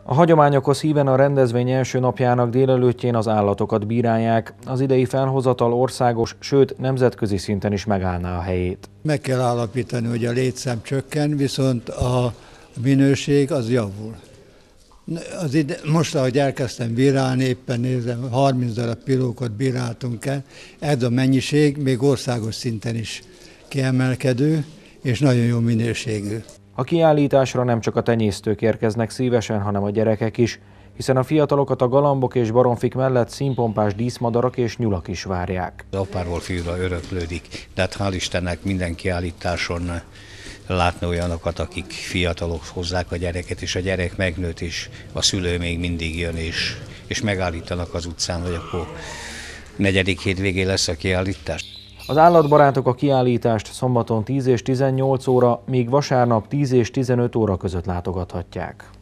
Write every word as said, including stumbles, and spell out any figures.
A hagyományokhoz híven a rendezvény első napjának délelőttjén az állatokat bírálják. Az idei felhozatal országos, sőt nemzetközi szinten is megállná a helyét. Meg kell állapítani, hogy a létszám csökken, viszont a minőség az javul. Az ide, most, ahogy elkezdtem bírálni, éppen nézem, harminc darab pilókot bíráltunk el. Ez a mennyiség még országos szinten is kiemelkedő, és nagyon jó minőségű. A kiállításra nem csak a tenyésztők érkeznek szívesen, hanem a gyerekek is, hiszen a fiatalokat a galambok és baromfik mellett színpompás díszmadarak és nyulak is várják. Apáról fiúra öröklődik, de hát hál' Istennek minden kiállításon látni olyanokat, akik fiatalok hozzák a gyereket, és a gyerek megnőtt, és a szülő még mindig jön, és, és megállítanak az utcán, hogy akkor negyedik hétvégén lesz a kiállítás. Az állatbarátok a kiállítást szombaton tíz és tizennyolc óra, míg vasárnap tíz és tizenöt óra között látogathatják.